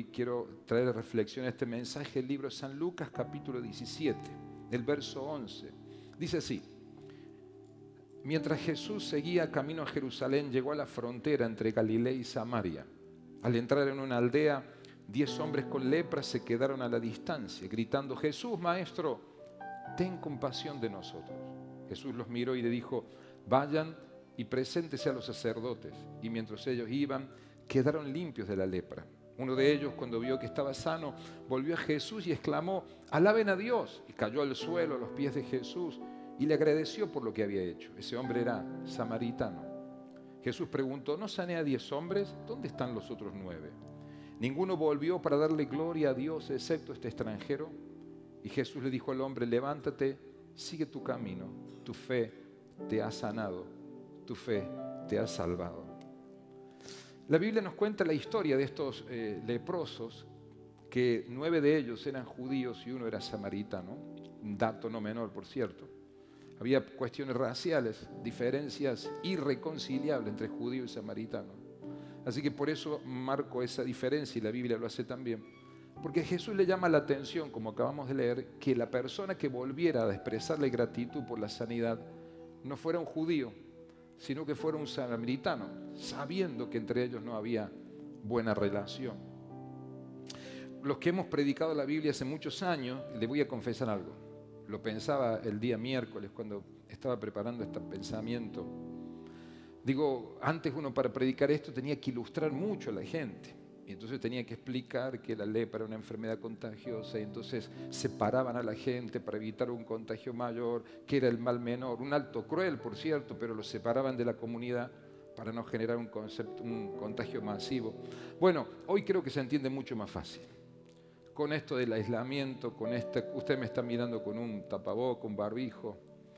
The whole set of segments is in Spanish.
quiero traer reflexión a este mensaje, el libro de San Lucas, capítulo 17, el verso 11. Dice así: mientras Jesús seguía camino a Jerusalén, llegó a la frontera entre Galilea y Samaria. Al entrar en una aldea, 10 hombres con lepra se quedaron a la distancia, gritando: Jesús, Maestro, ten compasión de nosotros. Jesús los miró y le dijo: vayan y preséntese a los sacerdotes. Y mientras ellos iban, quedaron limpios de la lepra. Uno de ellos, cuando vio que estaba sano, volvió a Jesús y exclamó: alaben a Dios. Y cayó al suelo a los pies de Jesús y le agradeció por lo que había hecho. Ese hombre era samaritano. Jesús preguntó: ¿no sané a 10 hombres? ¿Dónde están los otros 9? ¿Ninguno volvió para darle gloria a Dios excepto este extranjero? Y Jesús le dijo al hombre: levántate, sigue tu camino, tu fe te ha sanado, tu fe te ha salvado. La Biblia nos cuenta la historia de estos leprosos, que 9 de ellos eran judíos y 1 era samaritano, un dato no menor, por cierto. Había cuestiones raciales, diferencias irreconciliables entre judío y samaritano. Así que por eso marco esa diferencia, y la Biblia lo hace también. Porque Jesús le llama la atención, como acabamos de leer, que la persona que volviera a expresarle gratitud por la sanidad no fuera un judío, sino que fuera un samaritano, sabiendo que entre ellos no había buena relación. Los que hemos predicado la Biblia hace muchos años, les voy a confesar algo. Lo pensaba el día miércoles cuando estaba preparando este pensamiento. Digo, antes uno para predicar esto tenía que ilustrar mucho a la gente. Y entonces tenía que explicar que la lepra era una enfermedad contagiosa, y entonces separaban a la gente para evitar un contagio mayor, que era el mal menor, un acto cruel, por cierto, pero los separaban de la comunidad para no generar un contagio masivo. Bueno, hoy creo que se entiende mucho más fácil. Con esto del aislamiento, con usted me está mirando con un tapaboca, un barbijo,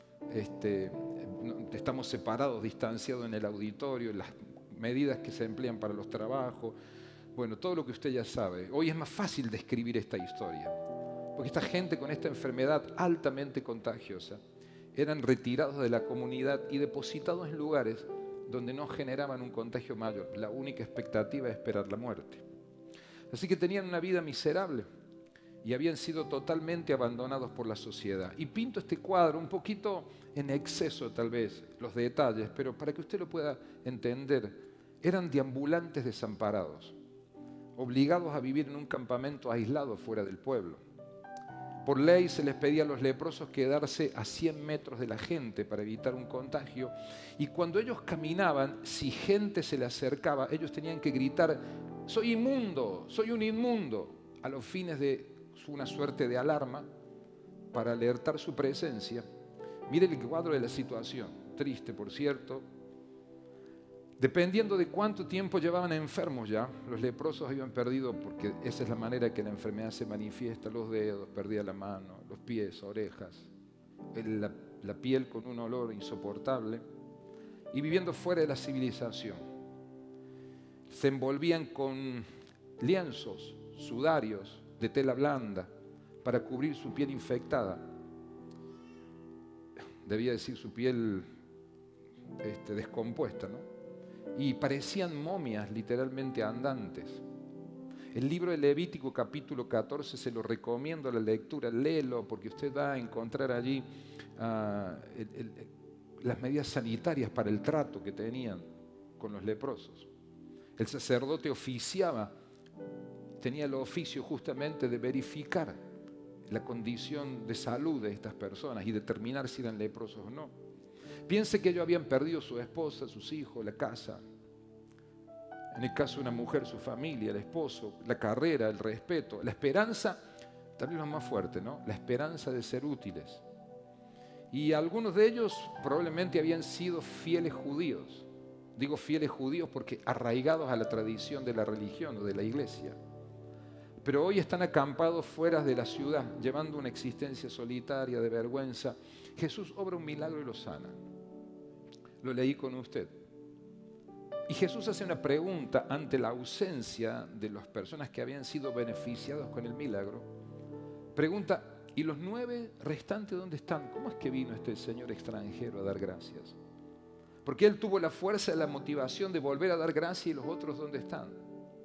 estamos separados, distanciados en el auditorio, las medidas que se emplean para los trabajos. Bueno, todo lo que usted ya sabe. Hoy es más fácil describir esta historia, porque esta gente con esta enfermedad altamente contagiosa eran retirados de la comunidad y depositados en lugares donde no generaban un contagio mayor. La única expectativa es esperar la muerte. Así que tenían una vida miserable y habían sido totalmente abandonados por la sociedad. Y pinto este cuadro un poquito en exceso, tal vez, los detalles, pero para que usted lo pueda entender, eran deambulantes desamparados, obligados a vivir en un campamento aislado fuera del pueblo. Por ley se les pedía a los leprosos quedarse a 100 metros de la gente para evitar un contagio, y cuando ellos caminaban, si gente se les acercaba, ellos tenían que gritar: soy inmundo, soy un inmundo, a los fines de una suerte de alarma para alertar su presencia. Miren el cuadro de la situación, triste por cierto. Dependiendo de cuánto tiempo llevaban enfermos ya, los leprosos habían perdido, porque esa es la manera que la enfermedad se manifiesta, los dedos, perdía la mano, los pies, orejas, la piel con un olor insoportable, y viviendo fuera de la civilización. Se envolvían con lienzos, sudarios de tela blanda para cubrir su piel infectada. Debía decir su piel descompuesta, ¿no? Y parecían momias literalmente andantes. El libro de Levítico capítulo 14 se lo recomiendo a la lectura, léelo, porque usted va a encontrar allí las medidas sanitarias para el trato que tenían con los leprosos. El sacerdote oficiaba, tenía el oficio justamente de verificar la condición de salud de estas personas y determinar si eran leprosos o no. Piense que ellos habían perdido su esposa, sus hijos, la casa. En el caso de una mujer, su familia, el esposo, la carrera, el respeto, la esperanza, también lo más fuerte, ¿no? La esperanza de ser útiles. Y algunos de ellos probablemente habían sido fieles judíos. Digo fieles judíos porque arraigados a la tradición de la religión o de la iglesia. Pero hoy están acampados fuera de la ciudad, llevando una existencia solitaria, de vergüenza. Jesús obra un milagro y los sana. Lo leí con usted. Y Jesús hace una pregunta ante la ausencia de las personas que habían sido beneficiados con el milagro. Pregunta: ¿y los 9 restantes dónde están? ¿Cómo es que vino este señor extranjero a dar gracias? Porque él tuvo la fuerza y la motivación de volver a dar gracias, y los otros ¿dónde están?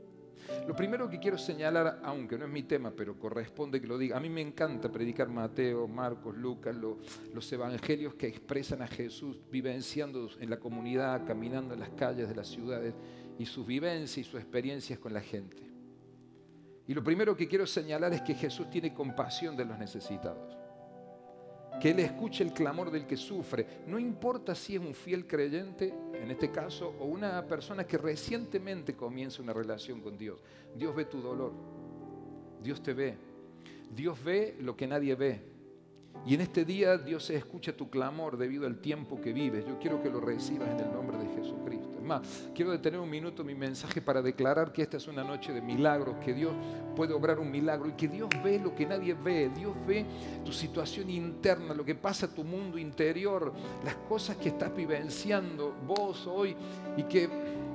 Lo primero que quiero señalar, aunque no es mi tema, pero corresponde que lo diga, a mí me encanta predicar Mateo, Marcos, Lucas, los evangelios que expresan a Jesús vivenciando en la comunidad, caminando en las calles de las ciudades y sus vivencias y sus experiencias con la gente. Y lo primero que quiero señalar es que Jesús tiene compasión de los necesitados. Que Él escuche el clamor del que sufre. No importa si es un fiel creyente, en este caso, o una persona que recientemente comienza una relación con Dios. Dios ve tu dolor. Dios te ve. Dios ve lo que nadie ve. Y en este día Dios escucha tu clamor debido al tiempo que vives. Yo quiero que lo recibas en el nombre de Jesucristo. Es más, quiero detener un minuto mi mensaje para declarar que esta es una noche de milagros, que Dios puede obrar un milagro y que Dios ve lo que nadie ve. Dios ve tu situación interna, lo que pasa a tu mundo interior, las cosas que estás vivenciando vos hoy y que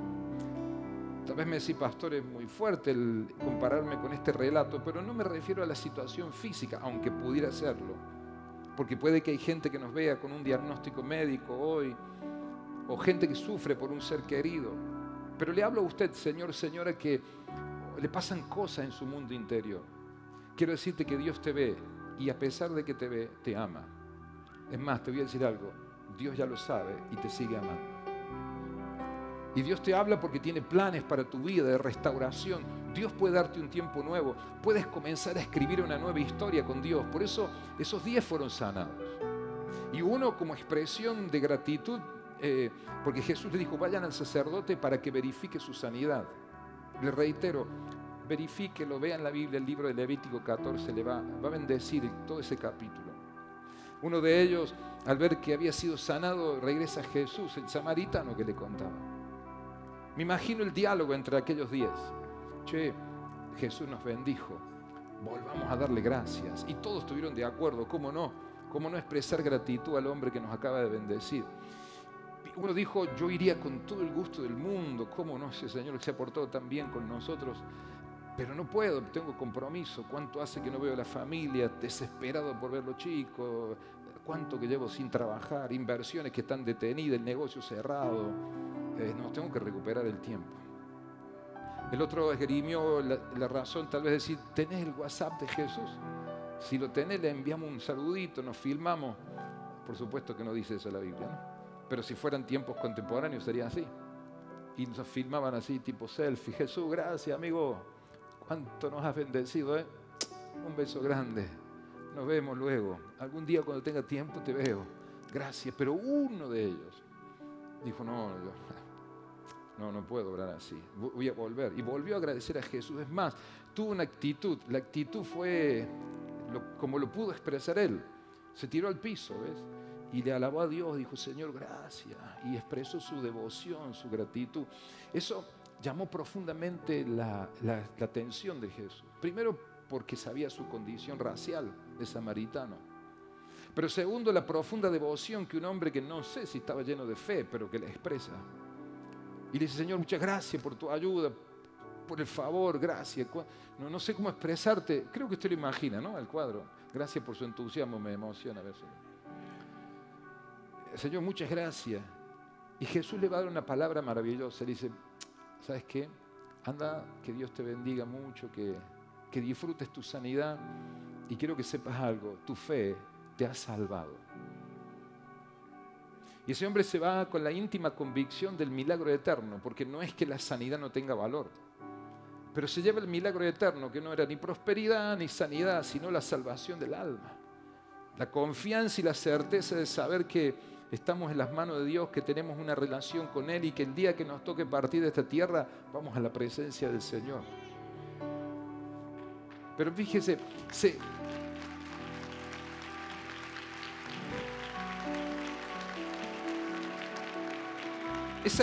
tal vez me decís, pastor, es muy fuerte el compararme con este relato, pero no me refiero a la situación física, aunque pudiera serlo. Porque puede que hay gente que nos vea con un diagnóstico médico hoy, o gente que sufre por un ser querido. Pero le hablo a usted, señor, señora, que le pasan cosas en su mundo interior. Quiero decirte que Dios te ve, y a pesar de que te ve, te ama. Es más, te voy a decir algo, Dios ya lo sabe y te sigue amando. Y Dios te habla porque tiene planes para tu vida de restauración. Dios puede darte un tiempo nuevo. Puedes comenzar a escribir una nueva historia con Dios. Por eso esos 10 fueron sanados. Y uno como expresión de gratitud, porque Jesús le dijo, vayan al sacerdote para que verifique su sanidad. Le reitero, verifíquelo, vean la Biblia, el libro de Levítico 14, le va a bendecir todo ese capítulo. Uno de ellos, al ver que había sido sanado, regresa a Jesús, el samaritano que le contaba. Me imagino el diálogo entre aquellos 10. Che, Jesús nos bendijo, volvamos a darle gracias. Y todos estuvieron de acuerdo, ¿cómo no? ¿Cómo no expresar gratitud al hombre que nos acaba de bendecir? Uno dijo, yo iría con todo el gusto del mundo, ¿cómo no? Ese Señor que se ha portado tan bien con nosotros, pero no puedo, tengo compromiso. ¿Cuánto hace que no veo a la familia? Desesperado por ver los chicos. ¿Cuánto que llevo sin trabajar? Inversiones que están detenidas, el negocio cerrado. No, tengo que recuperar el tiempo. El otro esgrimió la razón, tal vez decir, ¿tenés el WhatsApp de Jesús? Si lo tenés, le enviamos un saludito, nos filmamos. Por supuesto que no dice eso la Biblia, ¿no? Pero si fueran tiempos contemporáneos sería así. Y nos filmaban así, tipo selfie. Jesús, gracias, amigo. ¿Cuánto nos has bendecido, eh? Un beso grande. Nos vemos luego. Algún día cuando tenga tiempo te veo. Gracias. Pero uno de ellos dijo, no puedo orar así. Voy a volver. Y volvió a agradecer a Jesús. Es más, tuvo una actitud. La actitud fue como lo pudo expresar él. Se tiró al piso, ¿ves? Y le alabó a Dios, dijo, Señor, gracias. Y expresó su devoción, su gratitud. Eso llamó profundamente la atención de Jesús. Primero, porque sabía su condición racial de samaritano. Pero segundo, la profunda devoción que un hombre que no sé si estaba lleno de fe, pero que la expresa. Y le dice, Señor, muchas gracias por tu ayuda, por el favor, gracias. No sé cómo expresarte. Creo que usted lo imagina, ¿no? El cuadro. Gracias por su entusiasmo, me emociona a veces. Señor, muchas gracias. Y Jesús le va a dar una palabra maravillosa. Le dice, ¿sabes qué? Anda, que Dios te bendiga mucho, que disfrutes tu sanidad. Y quiero que sepas algo, tu fe te ha salvado. Y ese hombre se va con la íntima convicción del milagro eterno, porque no es que la sanidad no tenga valor, pero se lleva el milagro eterno, que no era ni prosperidad ni sanidad, sino la salvación del alma. La confianza y la certeza de saber que estamos en las manos de Dios, que tenemos una relación con Él y que el día que nos toque partir de esta tierra, vamos a la presencia del Señor. Pero fíjese, esa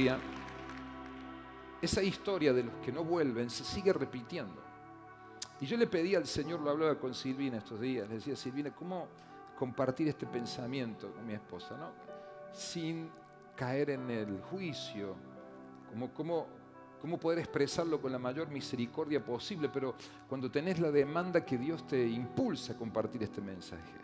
historia de los que no vuelven se sigue repitiendo. Y yo le pedí al Señor, lo hablaba con Silvina estos días, le decía, Silvina, ¿cómo compartir este pensamiento con mi esposa, ¿no? Sin caer en el juicio, cómo poder expresarlo con la mayor misericordia posible, pero cuando tenés la demanda que Dios te impulsa a compartir este mensaje.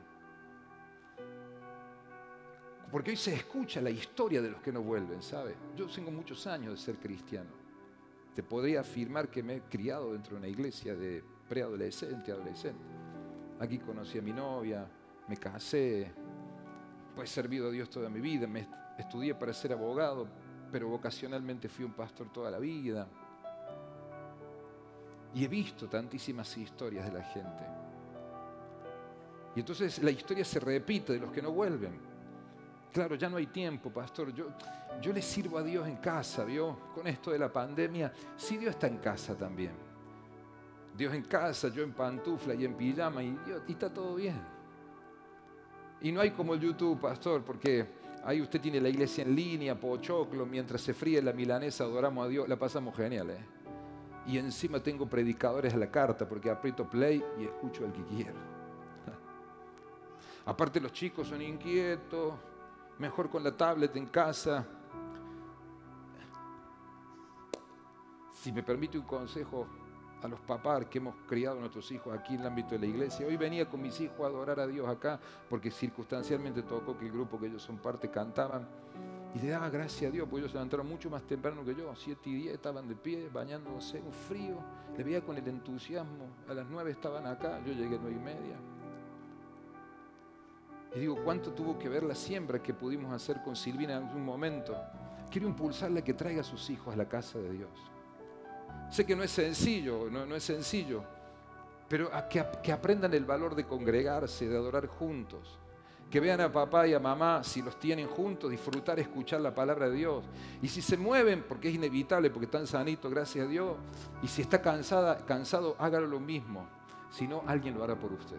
Porque hoy se escucha la historia de los que no vuelven, ¿sabe? Yo tengo muchos años de ser cristiano. Te podría afirmar que me he criado dentro de una iglesia de preadolescente, adolescente. Aquí conocí a mi novia, me casé, pues he servido a Dios toda mi vida, estudié para ser abogado, pero vocacionalmente fui un pastor toda la vida. Y he visto tantísimas historias de la gente. Y entonces la historia se repite de los que no vuelven. Claro, ya no hay tiempo, pastor. Yo le sirvo a Dios en casa, ¿vio? Con esto de la pandemia, sí, Dios está en casa también. Dios en casa, yo en pantufla y en pijama, y está todo bien. Y no hay como el YouTube, pastor, porque ahí usted tiene la iglesia en línea, pochoclo, mientras se fríe la milanesa, adoramos a Dios, la pasamos genial, ¿eh? Y encima tengo predicadores a la carta, porque aprieto play y escucho al que quiero. Aparte los chicos son inquietos, mejor con la tablet en casa. Si me permite un consejo a los papás que hemos criado a nuestros hijos aquí en el ámbito de la iglesia. Hoy venía con mis hijos a adorar a Dios acá, porque circunstancialmente tocó que el grupo que ellos son parte cantaban. Y le daba gracias a Dios, porque ellos se levantaron mucho más temprano que yo. 7:10 estaban de pie, bañándose, un frío. Le veía con el entusiasmo. A las 9 estaban acá, yo llegué a 9:30. Y digo, ¿cuánto tuvo que ver la siembra que pudimos hacer con Silvina en algún momento? Quiero impulsarla a que traiga a sus hijos a la casa de Dios. Sé que no es sencillo, no es sencillo, pero que aprendan el valor de congregarse, de adorar juntos. Que vean a papá y a mamá, si los tienen juntos, disfrutar, escuchar la palabra de Dios. Y si se mueven, porque es inevitable, porque están sanitos, gracias a Dios. Y si está cansado, hágalo lo mismo. Si no, alguien lo hará por usted.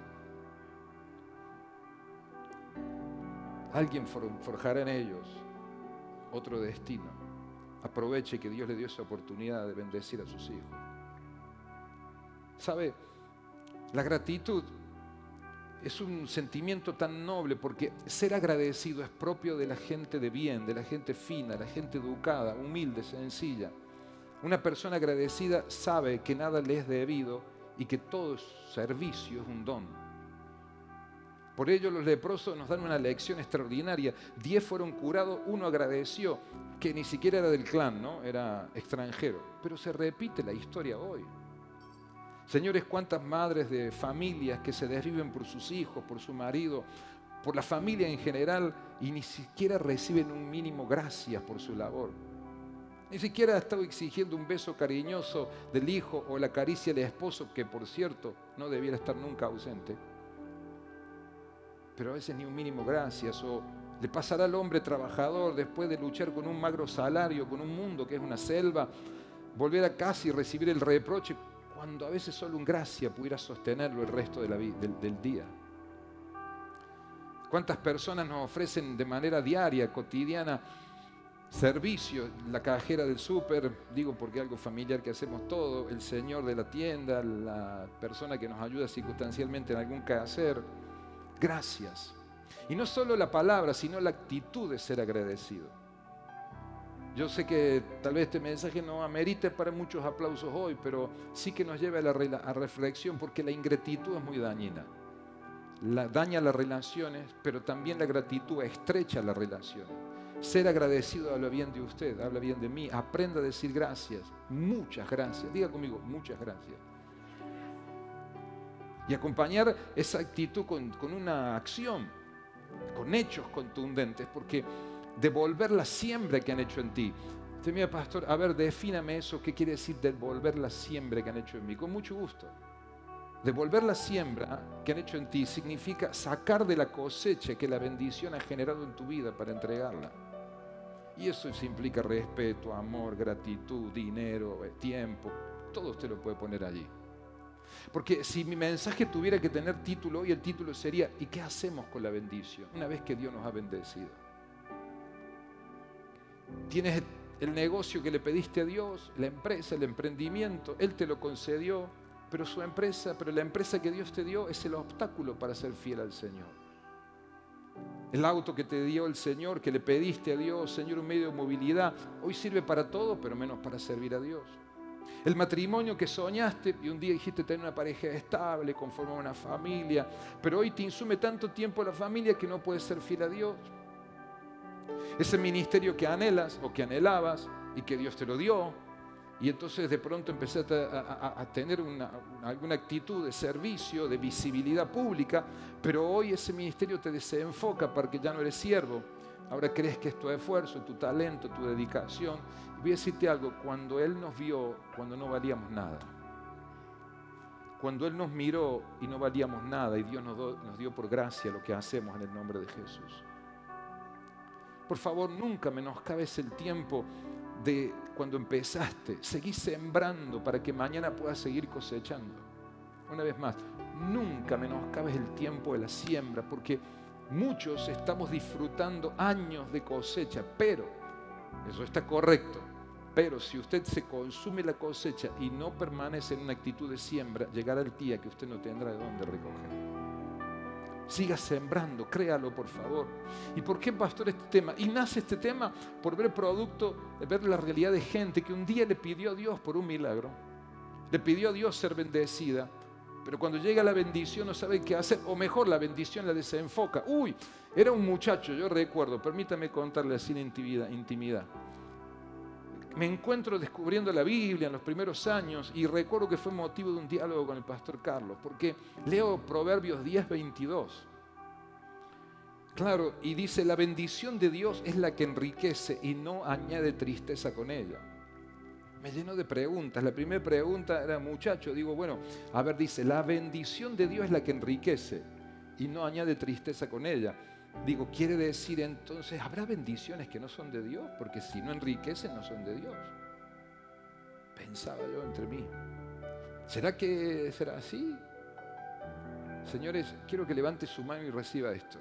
Alguien forjará en ellos otro destino. Aproveche que Dios le dio esa oportunidad de bendecir a sus hijos. ¿Sabe? La gratitud es un sentimiento tan noble porque ser agradecido es propio de la gente de bien, de la gente fina, la gente educada, humilde, sencilla. Una persona agradecida sabe que nada le es debido y que todo servicio es un don. Por ello los leprosos nos dan una lección extraordinaria. 10 fueron curados, 1 agradeció, que ni siquiera era del clan, ¿no? Era extranjero. Pero se repite la historia hoy. Señores, cuántas madres de familias que se desviven por sus hijos, por su marido, por la familia en general, y ni siquiera reciben un mínimo gracias por su labor. Ni siquiera ha estado exigiendo un beso cariñoso del hijo o la caricia del esposo, que por cierto no debiera estar nunca ausente. Pero a veces ni un mínimo gracias. O le pasará al hombre trabajador después de luchar con un magro salario, con un mundo que es una selva, volver a casa y recibir el reproche, cuando a veces solo un gracia pudiera sostenerlo el resto de del día. ¿Cuántas personas nos ofrecen de manera diaria, cotidiana, servicios? La cajera del súper, digo porque es algo familiar que hacemos todo, el señor de la tienda, la persona que nos ayuda circunstancialmente en algún quehacer. Gracias. Y no solo la palabra, sino la actitud de ser agradecido. Yo sé que tal vez este mensaje no amerite para muchos aplausos hoy, pero sí que nos lleva a reflexión, porque la ingratitud es muy dañina. Daña las relaciones, pero también la gratitud estrecha las relaciones. Ser agradecido habla bien de usted, habla bien de mí. Aprenda a decir gracias, muchas gracias. Diga conmigo, muchas gracias. Y acompañar esa actitud con una acción, con hechos contundentes, porque devolver la siembra que han hecho en ti. Usted mira, pastor, a ver, defíname eso, ¿qué quiere decir devolver la siembra que han hecho en mí? Con mucho gusto. Devolver la siembra que han hecho en ti significa sacar de la cosecha que la bendición ha generado en tu vida para entregarla. Y eso implica respeto, amor, gratitud, dinero, tiempo, todo usted lo puede poner allí. Porque si mi mensaje tuviera que tener título, hoy el título sería ¿y qué hacemos con la bendición una vez que Dios nos ha bendecido? Tienes el negocio que le pediste a Dios, la empresa, el emprendimiento, Él te lo concedió, pero la empresa que Dios te dio es el obstáculo para ser fiel al Señor. El auto que te dio el Señor, que le pediste a Dios, Señor, un medio de movilidad, hoy sirve para todo, pero menos para servir a Dios. El matrimonio que soñaste y un día dijiste tener una pareja estable, conformar una familia, pero hoy te insume tanto tiempo la familia que no puedes ser fiel a Dios. Ese ministerio que anhelas o que anhelabas y que Dios te lo dio, Y entonces de pronto empecé a tener alguna actitud de servicio, de visibilidad pública, pero hoy ese ministerio te desenfoca porque ya no eres siervo. Ahora crees que es tu esfuerzo, tu talento, tu dedicación. Y voy a decirte algo, cuando Él nos vio, cuando no valíamos nada, cuando Él nos miró y no valíamos nada y Dios nos dio por gracia lo que hacemos en el nombre de Jesús. Por favor, nunca menoscabes el tiempo de cuando empezaste. Seguí sembrando para que mañana puedas seguir cosechando. Una vez más, nunca menoscabes el tiempo de la siembra, porque muchos estamos disfrutando años de cosecha, pero, eso está correcto, pero si usted se consume la cosecha y no permanece en una actitud de siembra, llegará el día que usted no tendrá de dónde recoger. Siga sembrando, créalo por favor. ¿Y por qué, pastor, este tema? Y nace este tema por ver producto, de ver la realidad de gente que un día le pidió a Dios por un milagro, le pidió a Dios ser bendecida, pero cuando llega la bendición no sabe qué hacer, o mejor, la bendición la desenfoca. Uy, era un muchacho, yo recuerdo, permítame contarle así en intimidad. Me encuentro descubriendo la Biblia en los primeros años y recuerdo que fue motivo de un diálogo con el pastor Carlos, porque leo Proverbios 10:22. Claro, y dice, la bendición de Dios es la que enriquece y no añade tristeza con ella. Me llenó de preguntas. La primera pregunta era, muchacho, digo, bueno, a ver, dice, la bendición de Dios es la que enriquece y no añade tristeza con ella. Digo, quiere decir entonces, ¿habrá bendiciones que no son de Dios? Porque si no enriquecen, no son de Dios. Pensaba yo entre mí. ¿Será que será así? Señores, quiero que levante su mano y reciba esto.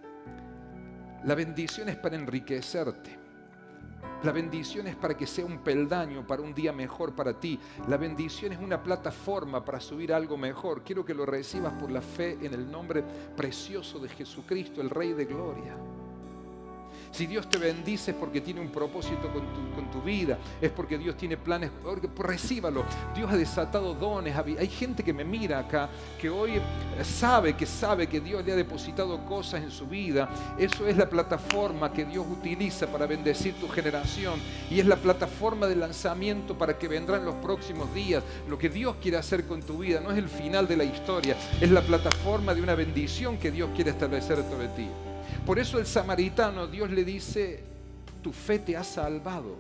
La bendición es para enriquecerte. La bendición es para que sea un peldaño para un día mejor para ti. La bendición es una plataforma para subir a algo mejor. Quiero que lo recibas por la fe en el nombre precioso de Jesucristo, el Rey de Gloria. Si Dios te bendice es porque tiene un propósito con tu vida, es porque Dios tiene planes, recíbalo. Dios ha desatado dones. Hay gente que me mira acá, que hoy sabe que Dios le ha depositado cosas en su vida. Eso es la plataforma que Dios utiliza para bendecir tu generación y es la plataforma de lanzamiento para que vendrán los próximos días. Lo que Dios quiere hacer con tu vida no es el final de la historia, es la plataforma de una bendición que Dios quiere establecer sobre ti. Por eso el samaritano, Dios le dice, tu fe te ha salvado.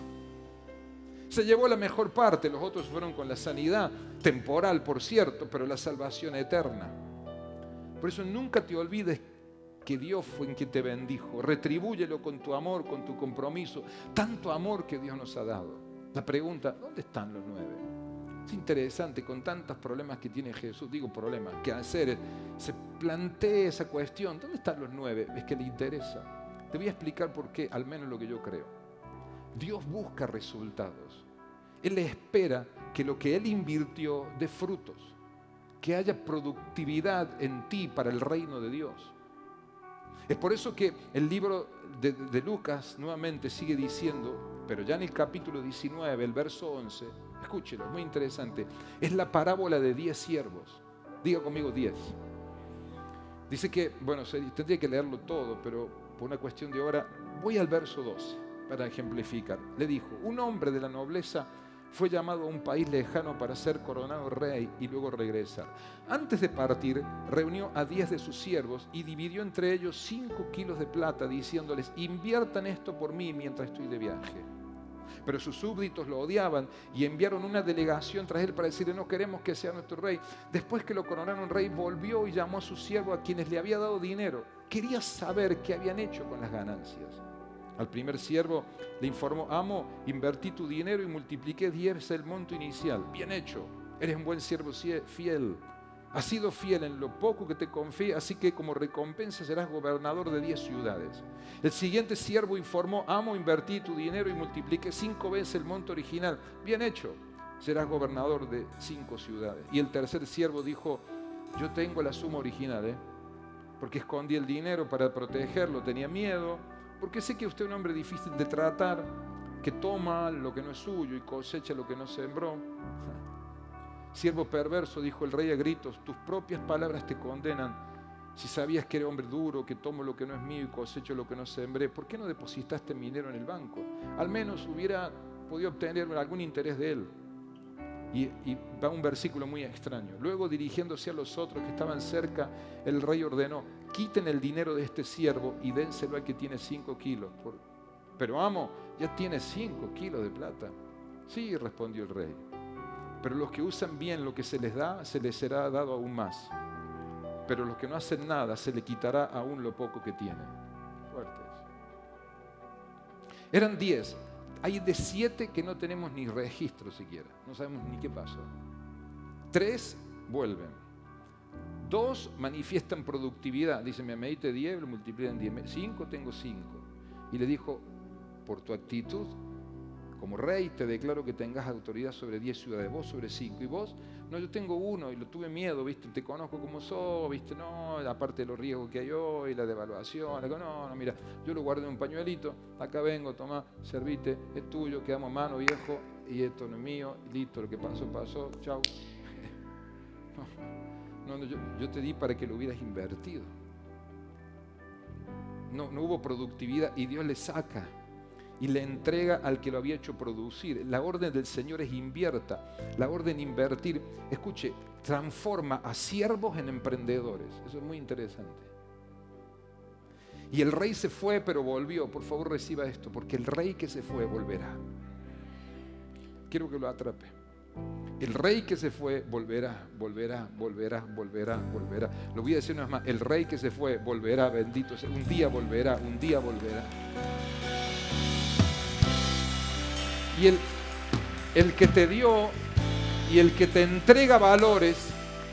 Se llevó la mejor parte, los otros fueron con la sanidad, temporal por cierto, pero la salvación eterna. Por eso nunca te olvides que Dios fue en quien te bendijo. Retribúyelo con tu amor, con tu compromiso, tanto amor que Dios nos ha dado. La pregunta, ¿dónde están los 9? Es interesante, con tantos problemas que tiene Jesús, digo problemas, que hacer, se plantea esa cuestión, ¿dónde están los 9? Es que le interesa. Te voy a explicar por qué, al menos lo que yo creo. Dios busca resultados. Él espera que lo que Él invirtió dé frutos, que haya productividad en ti para el reino de Dios. Es por eso que el libro de Lucas nuevamente sigue diciendo, pero ya en el capítulo 19, el verso 11, escúchelo, muy interesante, es la parábola de 10 siervos. Diga conmigo 10. Dice que, bueno, tendría que leerlo todo, pero por una cuestión de hora, voy al verso 12 para ejemplificar. Le dijo, un hombre de la nobleza fue llamado a un país lejano para ser coronado rey y luego regresar. Antes de partir, reunió a 10 de sus siervos y dividió entre ellos 5 kilos de plata, diciéndoles, inviertan esto por mí mientras estoy de viaje. Pero sus súbditos lo odiaban y enviaron una delegación tras él para decirle, no queremos que sea nuestro rey. Después que lo coronaron rey, volvió y llamó a sus siervos a quienes le había dado dinero. Quería saber qué habían hecho con las ganancias. Al primer siervo le informó, amo, invertí tu dinero y multipliqué 10 el monto inicial. Bien hecho, eres un buen siervo fiel. Has sido fiel en lo poco que te confié, así que como recompensa serás gobernador de 10 ciudades. El siguiente siervo informó, amo, invertí tu dinero y multipliqué 5 veces el monto original. Bien hecho, serás gobernador de 5 ciudades. Y el tercer siervo dijo, yo tengo la suma original, porque escondí el dinero para protegerlo, tenía miedo, porque sé que usted es un hombre difícil de tratar, que toma lo que no es suyo y cosecha lo que no sembró. Siervo perverso, dijo el rey a gritos, tus propias palabras te condenan. Si sabías que era hombre duro, que tomo lo que no es mío y cosecho lo que no sembré, ¿por qué no depositaste mi dinero en el banco? Al menos hubiera podía obtener algún interés de él. Y va un versículo muy extraño. Luego, dirigiéndose a los otros que estaban cerca, el rey ordenó: quiten el dinero de este siervo y dénselo al que tiene 5 kilos. Pero amo, ya tiene 5 kilos de plata. Sí, respondió el rey. Pero los que usan bien lo que se les da, se les será dado aún más. Pero los que no hacen nada, se les quitará aún lo poco que tienen. Fuertes. Eran 10. Hay de 7 que no tenemos ni registro siquiera. No sabemos ni qué pasó. 3 vuelven. 2 manifiestan productividad. Dicen, me medite 10, lo multiplican 10. 5, tengo 5. Y le dijo, por tu actitud, como rey, te declaro que tengas autoridad sobre 10 ciudades. Vos sobre 5. Y vos, no, yo tengo 1 y lo tuve miedo, ¿viste? Te conozco como sos, ¿viste? No, aparte de los riesgos que hay hoy, la devaluación. No, mira, yo lo guardé en un pañuelito. Acá vengo, tomá, servite, es tuyo, quedamos a mano, viejo. Y esto no es mío, listo, lo que pasó, pasó, chau. No, yo te di para que lo hubieras invertido. No hubo productividad y Dios le saca y le entrega al que lo había hecho producir. La orden del Señor es invierta. La orden invertir, escuche, transforma a siervos en emprendedores. Eso es muy interesante. Y el rey se fue, pero volvió. Por favor, reciba esto, porque el rey que se fue volverá. Quiero que lo atrape. El rey que se fue volverá, volverá, volverá, volverá, volverá. Lo voy a decir una vez más. El rey que se fue volverá, bendito sea. Un día volverá, un día volverá. Y el que te dio y el que te entrega valores,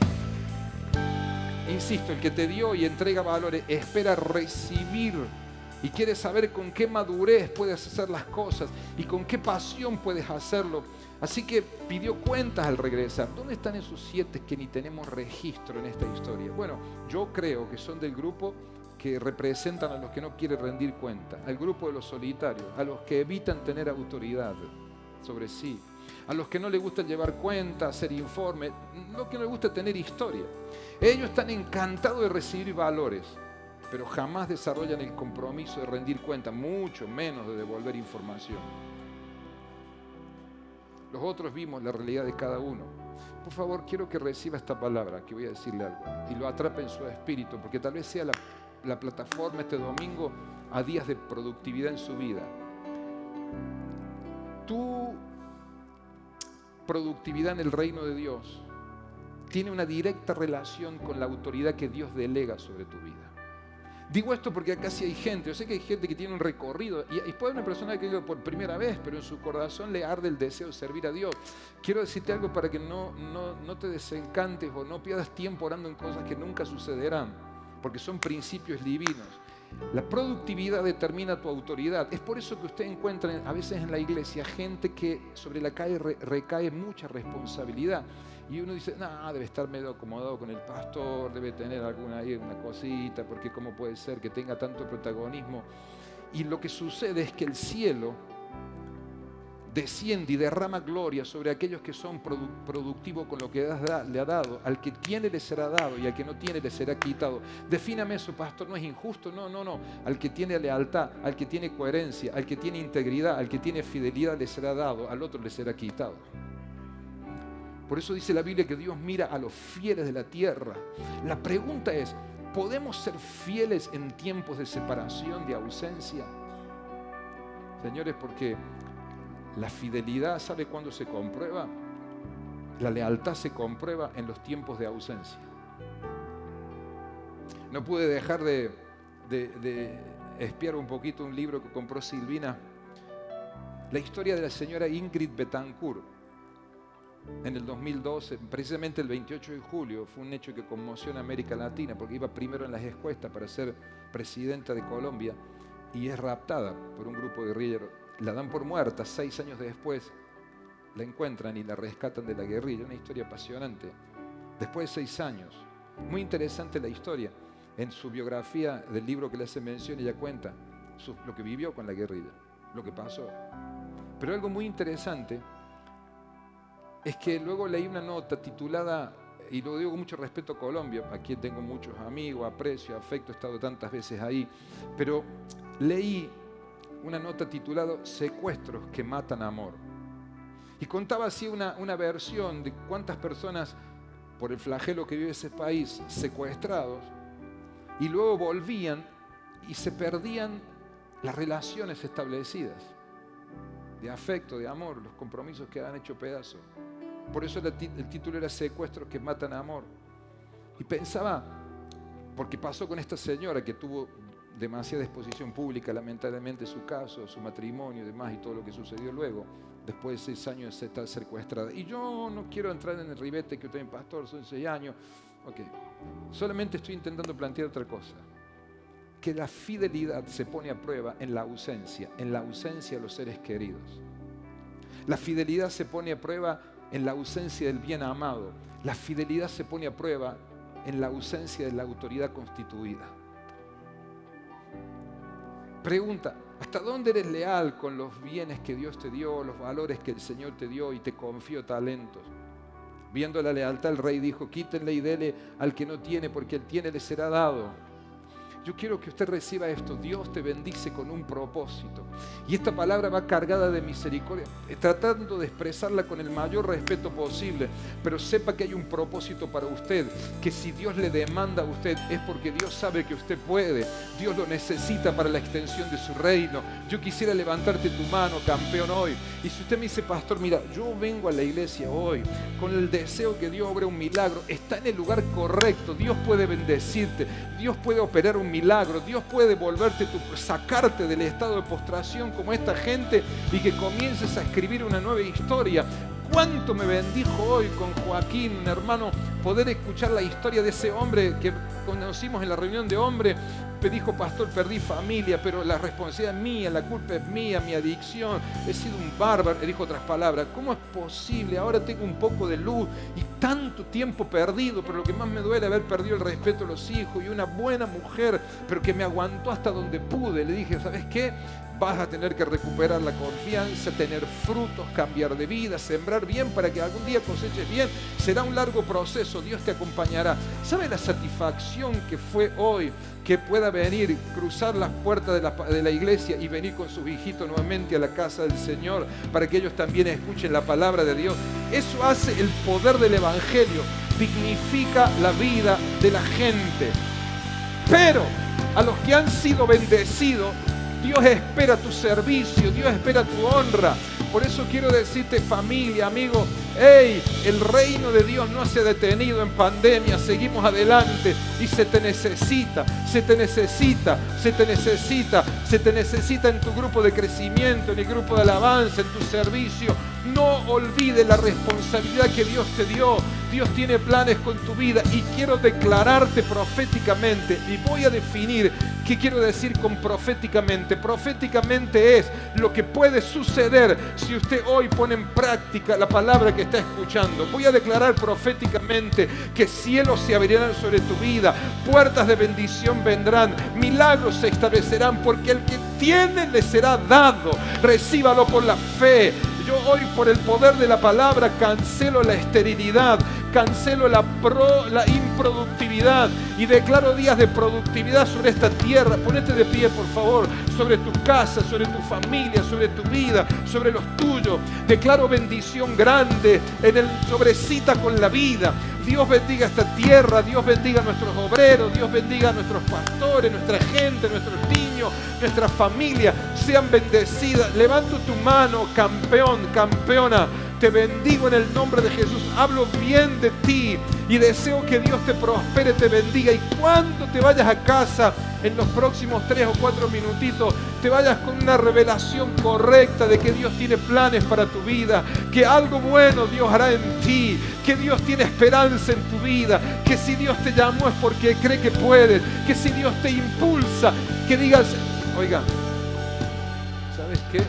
insisto, el que te dio y entrega valores espera recibir y quiere saber con qué madurez puedes hacer las cosas y con qué pasión puedes hacerlo. Así que pidió cuentas al regresar. ¿Dónde están esos 7 que ni tenemos registro en esta historia? Bueno, yo creo que son del grupo que representan a los que no quieren rendir cuenta, al grupo de los solitarios, a los que evitan tener autoridad sobre sí, a los que no les gusta llevar cuenta, hacer informes, lo que no les gusta tener historia. Ellos están encantados de recibir valores, pero jamás desarrollan el compromiso de rendir cuenta, mucho menos de devolver información. Los otros vimos la realidad de cada uno. Por favor, quiero que reciba esta palabra, que voy a decirle algo, y lo atrape en su espíritu, porque tal vez sea la plataforma este domingo a días de productividad en su vida. Tu productividad en el reino de Dios tiene una directa relación con la autoridad que Dios delega sobre tu vida. Digo esto porque acá sí hay gente, yo sé que hay gente que tiene un recorrido y puede haber una persona que llega por primera vez, pero en su corazón le arde el deseo de servir a Dios. Quiero decirte algo para que no te desencantes o no pierdas tiempo orando en cosas que nunca sucederán, porque son principios divinos. La productividad determina tu autoridad. Es por eso que usted encuentra a veces en la iglesia gente que sobre la calle recae mucha responsabilidad. Y uno dice, debe estar medio acomodado con el pastor, debe tener una cosita, porque cómo puede ser que tenga tanto protagonismo. Y lo que sucede es que el cielo desciende y derrama gloria sobre aquellos que son productivos con lo que le ha dado. Al que tiene le será dado y al que no tiene le será quitado. Defíname eso, pastor, no es injusto. No. Al que tiene lealtad, al que tiene coherencia, al que tiene integridad, al que tiene fidelidad le será dado, al otro le será quitado. Por eso dice la Biblia que Dios mira a los fieles de la tierra. La pregunta es, ¿podemos ser fieles en tiempos de separación, de ausencia? Señores, porque la fidelidad, ¿sabe cuándo se comprueba? La lealtad se comprueba en los tiempos de ausencia. No pude dejar de espiar un poquito un libro que compró Silvina. La historia de la señora Ingrid Betancourt. En el 2012, precisamente el 28 de julio, fue un hecho que conmociona a América Latina porque iba primero en las encuestas para ser presidenta de Colombia y es raptada por un grupo guerrillero. La dan por muerta, 6 años después la encuentran y la rescatan de la guerrilla. Una historia apasionante. Después de 6 años, muy interesante la historia. En su biografía del libro que le hace mención, ella cuenta lo que vivió con la guerrilla, lo que pasó. Pero algo muy interesante es que luego leí una nota titulada, y lo digo con mucho respeto a Colombia, aquí tengo muchos amigos, aprecio, afecto, he estado tantas veces ahí, pero leí una nota titulada Secuestros que matan amor. Y contaba así una versión de cuántas personas, por el flagelo que vive ese país, secuestrados, y luego volvían y se perdían las relaciones establecidas, de afecto, de amor, los compromisos que han hecho pedazos. Por eso el título era Secuestros que matan a amor. Y pensaba, porque pasó con esta señora que tuvo demasiada exposición pública, lamentablemente, su caso, su matrimonio y demás, y todo lo que sucedió luego, después de 6 años de estar secuestrada. Y yo no quiero entrar en el ribete que usted es pastor, son 6 años. Ok, solamente estoy intentando plantear otra cosa. Que la fidelidad se pone a prueba en la ausencia de los seres queridos. La fidelidad se pone a prueba en la ausencia del bien amado. La fidelidad se pone a prueba en la ausencia de la autoridad constituida. Pregunta, ¿hasta dónde eres leal con los bienes que Dios te dio, los valores que el Señor te dio y te confió talentos? Viendo la lealtad, el rey dijo, quítenle y dele al que no tiene, porque el tiene le será dado. Yo quiero que usted reciba esto. Dios te bendice con un propósito. Y esta palabra va cargada de misericordia, tratando de expresarla con el mayor respeto posible. Pero sepa que hay un propósito para usted, que si Dios le demanda a usted es porque Dios sabe que usted puede. Dios lo necesita para la extensión de su reino. Yo quisiera levantarte tu mano, campeón, hoy. Y si usted me dice, pastor, mira, yo vengo a la iglesia hoy con el deseo que Dios obre un milagro, está en el lugar correcto. Dios puede bendecirte. Dios puede operar un milagro. Dios puede sacarte del estado de postración como esta gente y que comiences a escribir una nueva historia. ¿Cuánto me bendijo hoy con Joaquín, un hermano, poder escuchar la historia de ese hombre que conocimos en la reunión de hombres? Me dijo, pastor, perdí familia, pero la responsabilidad es mía, la culpa es mía, mi adicción, he sido un bárbaro. Él dijo otras palabras, ¿cómo es posible? Ahora tengo un poco de luz y tanto tiempo perdido, pero lo que más me duele es haber perdido el respeto de los hijos y una buena mujer, pero que me aguantó hasta donde pude. Le dije, ¿sabes qué? Vas a tener que recuperar la confianza, tener frutos, cambiar de vida, sembrar bien para que algún día coseches bien. Será un largo proceso, Dios te acompañará. ¿Sabe la satisfacción que fue hoy que pueda venir, cruzar las puertas de la iglesia y venir con sus hijitos nuevamente a la casa del Señor para que ellos también escuchen la palabra de Dios? Eso hace el poder del Evangelio, dignifica la vida de la gente. Pero a los que han sido bendecidos, Dios espera tu servicio, Dios espera tu honra. Por eso quiero decirte, familia, amigo, hey, el reino de Dios no se ha detenido en pandemia, seguimos adelante y se te necesita, se te necesita, se te necesita, se te necesita en tu grupo de crecimiento, en el grupo de alabanza, en tu servicio. No olvides la responsabilidad que Dios te dio. Dios tiene planes con tu vida y quiero declararte proféticamente y voy a definir qué quiero decir con proféticamente. Proféticamente es lo que puede suceder si usted hoy pone en práctica la palabra que está escuchando. Voy a declarar proféticamente que cielos se abrirán sobre tu vida, puertas de bendición vendrán, milagros se establecerán, porque el que tiene le será dado. Recíbalo por la fe. Yo hoy, por el poder de la palabra, cancelo la esterilidad, cancelo la improductividad y declaro días de productividad sobre esta tierra. Ponete de pie, por favor, sobre tu casa, sobre tu familia, sobre tu vida, sobre los tuyos. Declaro bendición grande sobrecita con la vida. Dios bendiga esta tierra, Dios bendiga a nuestros obreros, Dios bendiga a nuestros pastores, nuestra gente, nuestros niños, nuestra familia. Sean bendecidas. Levanto tu mano, campeón, campeona. Te bendigo en el nombre de Jesús. Hablo bien de ti y deseo que Dios te prospere, te bendiga. Y cuando te vayas a casa, en los próximos 3 o 4 minutitos, te vayas con una revelación correcta de que Dios tiene planes para tu vida, que algo bueno Dios hará en ti, que Dios tiene esperanza en tu vida, que si Dios te llamó es porque cree que puedes, que si Dios te impulsa, que digas, oiga, ¿sabes qué?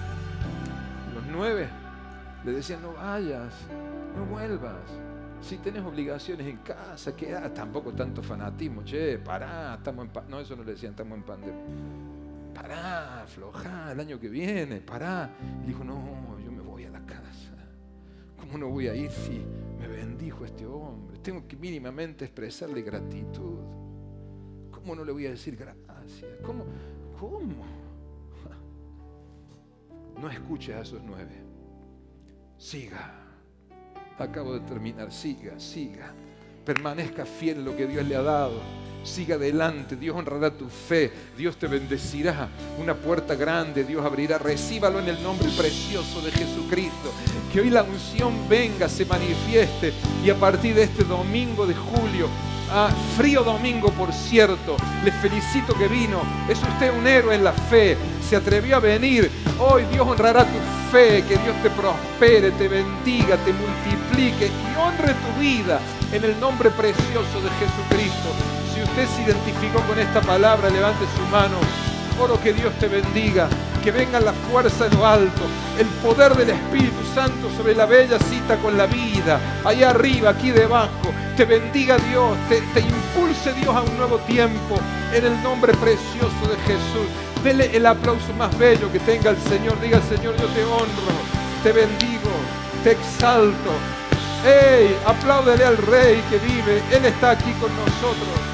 Los 9 le decían, no vayas, no vuelvas. Si tenés obligaciones en casa, queda tampoco tanto fanatismo. Che, pará, estamos en no, eso no le decían, estamos en pandemia. Pará, aflojá, el año que viene, pará. Y dijo, no, yo me voy a la casa. ¿Cómo no voy a ir si me bendijo este hombre? Tengo que mínimamente expresarle gratitud. ¿Cómo no le voy a decir gracias? ¿Cómo? No escuches a esos 9. Siga. Acabo de terminar. Siga. Permanezca fiel en lo que Dios le ha dado. Siga adelante. Dios honrará tu fe. Dios te bendecirá. Una puerta grande Dios abrirá. Recíbalo en el nombre precioso de Jesucristo. Que hoy la unción venga, se manifieste. Y a partir de este domingo de julio, frío domingo por cierto, le felicito que vino. Es usted un héroe en la fe. Se atrevió a venir. Hoy Dios honrará tu fe. Que Dios te prospere, te bendiga, te multiplique y honre tu vida en el nombre precioso de Jesucristo. Si usted se identificó con esta palabra, levante su mano. Oro que Dios te bendiga, que venga la fuerza en lo alto, el poder del Espíritu Santo sobre la bella cita con la vida, allá arriba, aquí debajo. Te bendiga Dios, te impulse Dios a un nuevo tiempo, en el nombre precioso de Jesús. Dele el aplauso más bello que tenga el Señor. Diga: Señor, yo te honro, te bendigo, te exalto. ¡Ey! Apláudele al Rey que vive. Él está aquí con nosotros.